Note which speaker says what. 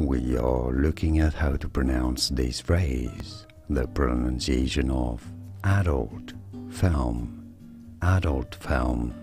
Speaker 1: we are looking at how to pronounce this phrase, the pronunciation of adult film, adult film.